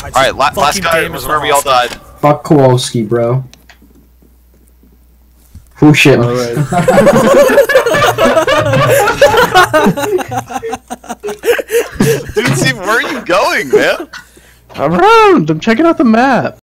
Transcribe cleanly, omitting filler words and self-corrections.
Alright, last guy was where we all died. Fuck Kowalski, bro. Oh shit. Alright. Dude, Steve, where are you going, man? Around! I'm checking out the map.